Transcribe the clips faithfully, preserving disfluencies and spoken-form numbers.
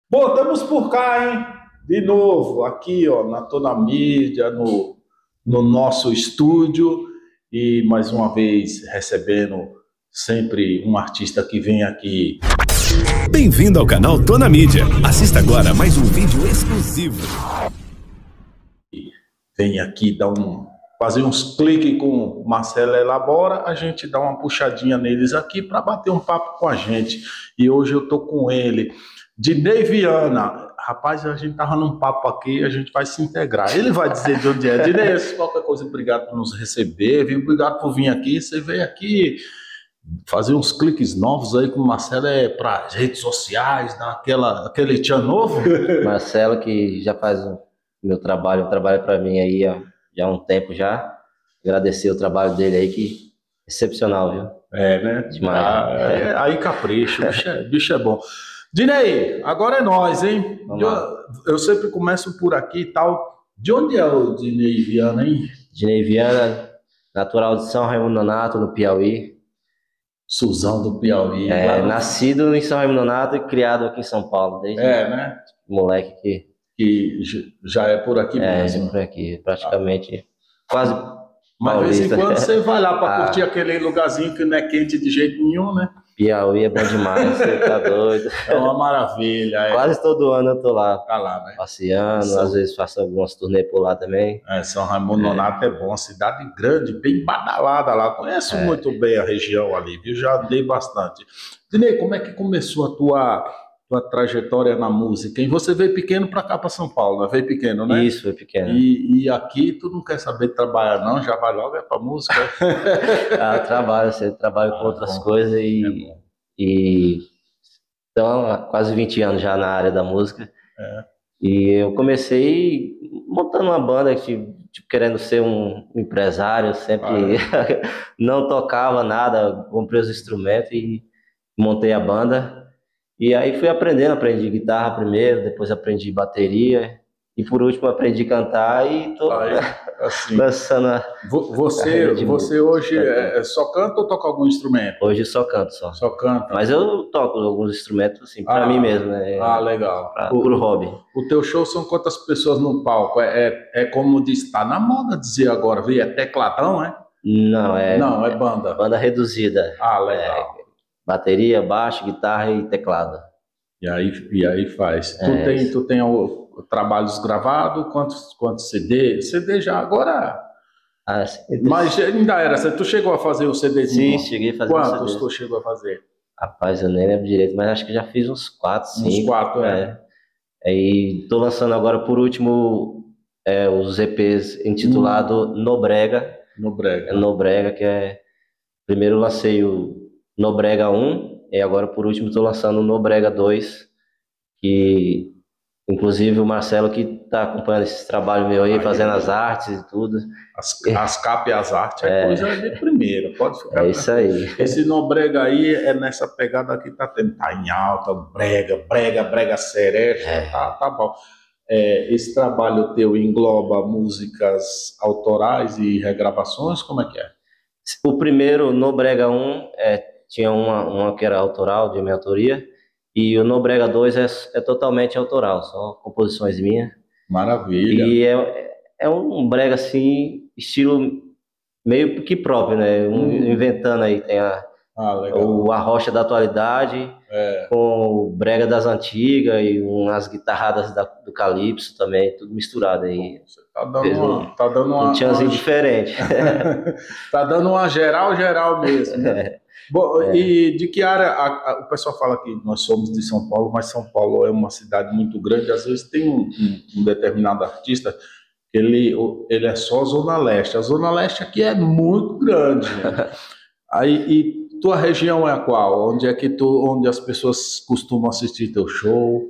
Bom, estamos por cá, hein? De novo, aqui, ó, na Tona Mídia, no, no nosso estúdio, e mais uma vez recebendo sempre um artista que vem aqui. Bem-vindo ao canal Tona Mídia. Assista agora mais um vídeo exclusivo. Vem aqui dar um, fazer uns cliques com o Marcelo Elabora, a gente dá uma puxadinha neles aqui para bater um papo com a gente. E hoje eu tô com ele, Dinei Viana. Rapaz, a gente tava num papo aqui, a gente vai se integrar. Ele vai dizer de onde é. Dinei, qualquer coisa, obrigado por nos receber, viu? Obrigado por vir aqui. Você veio aqui fazer uns cliques novos aí com o Marcelo, é para as redes sociais, naquela, aquele tchan novo. Marcelo, que já faz o meu trabalho, trabalha para mim aí há, já há um tempo já. Agradecer o trabalho dele aí, que excepcional, viu? É, né? Demais. Ah, é, aí capricho, bicho é, bicho é bom. Dinei, agora é nós, hein? Eu, eu sempre começo por aqui e tal. De onde é o Dinei Viana, hein? Dinei Viana, natural de São Raimundo Nonato, no Piauí. Suzão do Piauí. É, claro. Nascido em São Raimundo Nonato e criado aqui em São Paulo, desde É, né? moleque que Que já é por aqui é, mesmo. por aqui, praticamente quase Mas de vez em paulista. quando você vai lá para Ah. curtir aquele lugarzinho que não é quente de jeito nenhum, né? Piauí é bom demais, você tá doido. É uma maravilha. É. Quase todo ano eu tô lá Tá lá, né? passeando, São- às vezes faço algumas turnê por lá também. É, São Raimundo Nonato é bom, cidade grande, bem badalada lá. Conheço É. muito bem a região ali, viu? Já andei bastante. Dinei, como é que começou a tua, tua trajetória na música? E você veio pequeno para cá, para São Paulo, né? Veio pequeno, né? Isso, foi pequeno. E, e aqui tu não quer saber de trabalhar, não? Já vai logo é para música? Ah, eu trabalho, você trabalha com Ah, outras bom. coisas É e, bom. e então há quase vinte anos já na área da música. É. E eu comecei montando uma banda, tipo, tipo, querendo ser um empresário, sempre não tocava nada, comprei os instrumentos e montei a banda. E aí fui aprendendo, aprendi guitarra primeiro, depois aprendi bateria e por último aprendi a cantar e tô Aí, assim, dançando. a- vo- você, Carreira de você hoje é, é só canta ou toca algum instrumento? Hoje só canto só. Só canta. Mas eu toco alguns instrumentos assim, para Ah, mim mesmo, né? Ah, legal. Pra, O, pro hobby. o teu show são quantas pessoas no palco? É, é, é como diz, está na moda dizer agora, viu? É tecladão, é? Não, é Não, é banda. banda reduzida. Ah, legal. Bateria, baixo, guitarra e teclado. E aí, e aí faz. Tu É, tem, tu tem o- o trabalhos gravados? Quantos, quantos C D? C D já agora. Ah, sim. Mas ainda era. Tu chegou a fazer o CDzinho? Sim, cheguei a fazer uns Quantos C Ds. tu chegou a fazer? Rapaz, eu nem lembro direito, mas acho que já fiz uns quatro, Uns cinco. quatro, é. Aí tô lançando agora por último é, os E Ps intitulado Nobrega. No Brega. Nobrega, que é. Primeiro eu lancei o Nobrega um, e agora por último estou lançando o Nobrega dois, que inclusive o Marcelo que está acompanhando esse trabalho meu aí, Ai, fazendo ai. as artes e tudo. As, as capas e as artes é, coisa de primeira. Pode ficar. É isso aí. Esse Nobrega aí é nessa pegada que tá tendo. Tá em alta, brega, brega, brega seresta. É. Tá, tá bom. É, esse trabalho teu engloba músicas autorais e regravações? Como é que é? O primeiro, Nobrega um, é, tinha uma, uma que era autoral, de minha autoria, e o Nobrega dois é, é totalmente autoral, só composições minhas. Maravilha. E é, é um brega assim, estilo meio que próprio, né? Um, Hum. Inventando aí, tem a, Ah, legal. o Arrocha da atualidade, É. com o brega das antigas e umas guitarradas da, do Calypso também, tudo misturado aí. Você tá dando Fez uma. um- Tá dando uma, Um tchanzinho uma- diferente. tá dando uma geral, geral mesmo. Né? Bom, É. E de que área? a- a- o pessoal fala que nós somos de São Paulo, mas São Paulo é uma cidade muito grande. Às vezes tem um, um- um determinado artista que ele, o- ele é só Zona Leste. A Zona Leste aqui é muito grande. Né? Aí, e tua região é a qual? Onde é que tu, onde as pessoas costumam assistir teu show?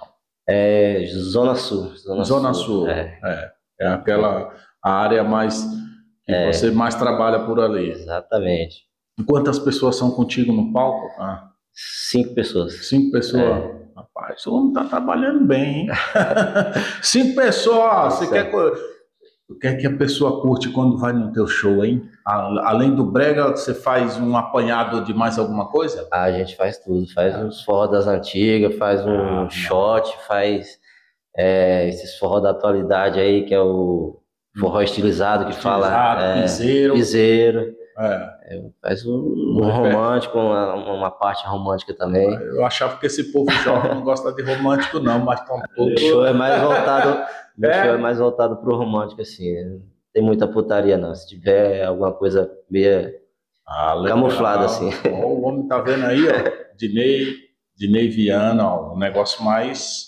É Zona Sul. Zona, Zona Sul. É, É, é aquela a área mais que É. você mais trabalha por ali. exatamente. E quantas pessoas são contigo no palco? Ah, Cinco pessoas. cinco pessoas. É. Rapaz, o homem tá trabalhando bem, hein? Cinco pessoas. Você Isso quer. aí. co- O que é que a pessoa curte quando vai no teu show, hein? Além do brega, você faz um apanhado de mais alguma coisa? Ah, a gente faz tudo, faz ah. uns forró das antigas, faz um ah, shot, faz é, esses forró da atualidade aí, que é o forró estilizado, que estilizado, fala... É, piseiro. Piseiro. É. É, faz um, um romântico, uma, uma parte romântica também. Eu achava que esse povo jovem não gosta de romântico não, mas estão todos... O show é mais voltado, é. O show é mais voltado pro romântico, assim. Não tem muita putaria não, se tiver alguma coisa meio ah, camuflada, assim. Ó, o homem tá vendo aí, ó, Dinei, Dinei Viana, ó, um negócio mais...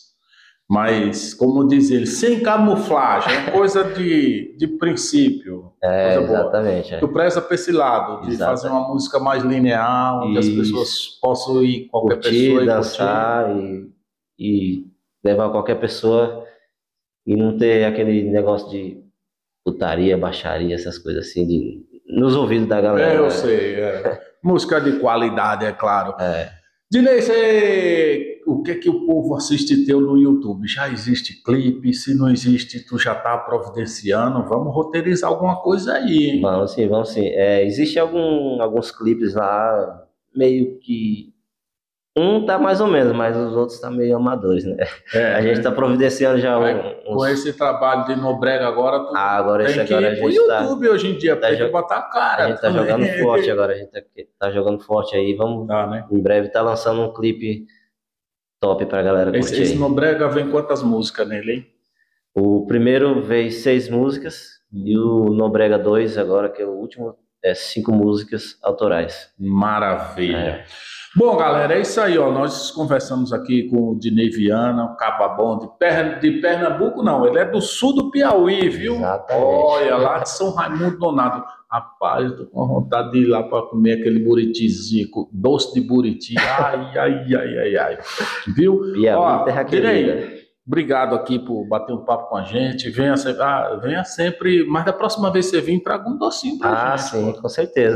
Mas, como diz ele, sem camuflagem, coisa de, de princípio. É, exatamente. É. Tu preza para esse lado, de exatamente. Fazer uma música mais linear, onde Isso. as pessoas possam ir, qualquer curtir, pessoa, e dançar e, e levar qualquer pessoa e não ter aquele negócio de putaria, baixaria, essas coisas assim, de, nos ouvidos da galera. É, eu né? sei. É. Música de qualidade, é claro. É. Dinei, você... o que é que o povo assiste teu no YouTube? Já existe clipe? Se não existe, tu já tá providenciando? Vamos roteirizar alguma coisa aí, hein? Vamos sim, vamos sim. É, existe algum, alguns clipes lá, meio que... Um tá mais ou menos, mas os outros tá meio amadores, né? É, a gente né? tá providenciando já um, uns... Com esse trabalho de Nobrega agora, tu ah, agora tem esse que agora ir a pro gente YouTube tá... hoje em dia, tá tem jo... que botar a cara. A gente tá também. jogando forte agora, a gente tá, tá jogando forte aí, vamos... Tá, né? Em breve tá lançando um clipe top pra galera curtir. Esse, esse Nobrega vem quantas músicas nele, hein? O primeiro veio seis músicas, e o Nobrega dois agora, que é o último, é cinco músicas autorais. Maravilha. É. Bom, galera, é isso aí, ó. Nós conversamos aqui com o Dinei Viana, um cababão de, per... de Pernambuco, não, ele é do sul do Piauí, viu? Exatamente. Olha, lá de São Raimundo Donato. Rapaz, eu tô com vontade de ir lá para comer aquele buritizinho, doce de buriti. Ai, ai, ai, ai, ai. Viu? Piauí, ó, terra querida. Obrigado aqui por bater um papo com a gente. Venha sempre, ah, venha sempre, mas da próxima vez que você vir, traga um docinho pra ah, gente. Ah, sim, pô. Com certeza.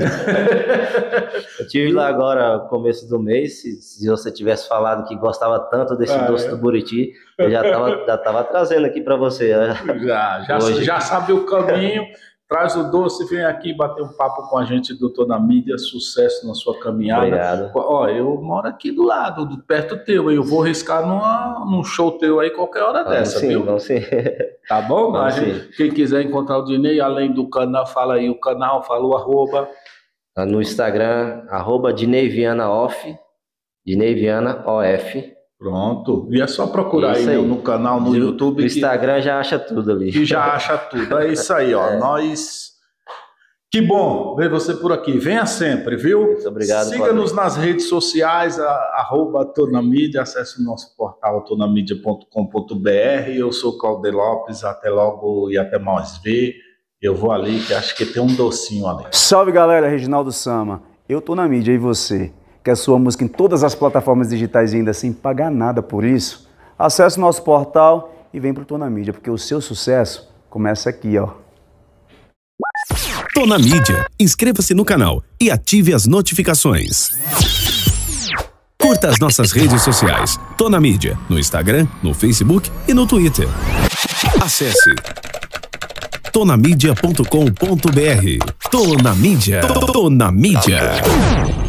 Eu tive lá agora, começo do mês, se, se você tivesse falado que gostava tanto desse ah, doce é? do Buriti, eu já tava, já tava trazendo aqui para você. Já, já, já sabe o caminho. Traz o doce, vem aqui bater um papo com a gente, doutor na mídia, sucesso na sua caminhada. Obrigado. Ó, eu moro aqui do lado, perto teu, eu vou riscar numa, num show teu aí qualquer hora vamos dessa, sim, viu? Vamos sim, Tá bom? Vamos gente, sim. Quem quiser encontrar o Dinei, além do canal, fala aí o canal, fala o arroba. No Instagram, arroba Dinei Viana Off, Dinei Viana O F. Pronto, e é só procurar aí, aí no canal, no, no YouTube. No Instagram que, já acha tudo ali. Que já acha tudo, é isso aí, ó, é. Nós... Que bom ver você por aqui, venha sempre, viu? Muito obrigado. Siga-nos nas redes sociais, a, arroba Tonamídia, acesse o nosso portal tonamídia ponto com ponto br, eu sou Claudio Lopes, até logo e até mais ver, eu vou ali que acho que tem um docinho ali. Salve galera, Reginaldo Sama, eu tô na mídia e você? Quer sua música em todas as plataformas digitais e ainda sem pagar nada por isso? Acesse o nosso portal e vem pro Tô na Mídia, porque o seu sucesso começa aqui, ó. Tô na Mídia. Inscreva-se no canal e ative as notificações. Curta as nossas redes sociais. Tô na Mídia, no Instagram, no Facebook e no Twitter. Acesse tonamídia ponto com ponto br. Tô na Mídia. Tô na Mídia.